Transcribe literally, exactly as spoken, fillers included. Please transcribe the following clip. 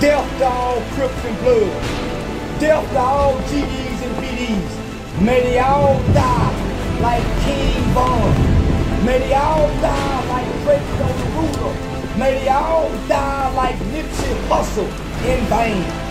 Death to all Crips and Bloods. Death to all G Ds and P Ds. May they all die like King Von. May they all die like Drake on the ruler. May they all die like Nipsey Hussle in vain.